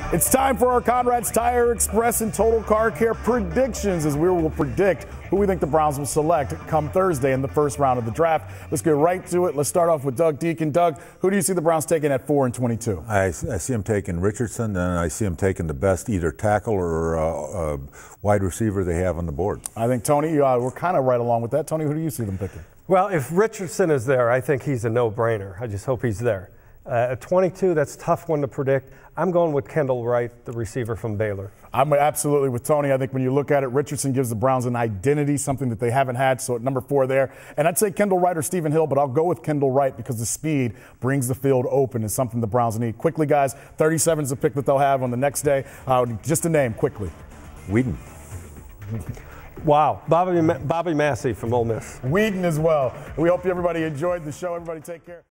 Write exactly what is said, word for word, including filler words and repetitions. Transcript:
It's time for our Conrad's Tire Express and Total Car Care predictions, as we will predict who we think the Browns will select come Thursday in the first round of the draft. Let's get right to it. Let's start off with Doug Deacon. Doug, who do you see the Browns taking at four and twenty-two? I, I see him taking Richardson, and I see him taking the best either tackle or uh, uh, wide receiver they have on the board. I think, Tony, uh, we're kind of right along with that. Tony, who do you see them picking? Well, if Richardson is there, I think he's a no-brainer. I just hope he's there. Uh, at twenty-two, that's a tough one to predict. I'm going with Kendall Wright, the receiver from Baylor. I'm absolutely with Tony. I think when you look at it, Richardson gives the Browns an identity, something that they haven't had, so at number four there. And I'd say Kendall Wright or Stephen Hill, but I'll go with Kendall Wright because the speed brings the field open is something the Browns need. Quickly, guys, thirty-seven is the pick that they'll have on the next day. Uh, just a name, quickly. Whedon. Wow. Bobby, Bobby Massey from Ole Miss. Whedon as well. We hope everybody enjoyed the show. Everybody take care.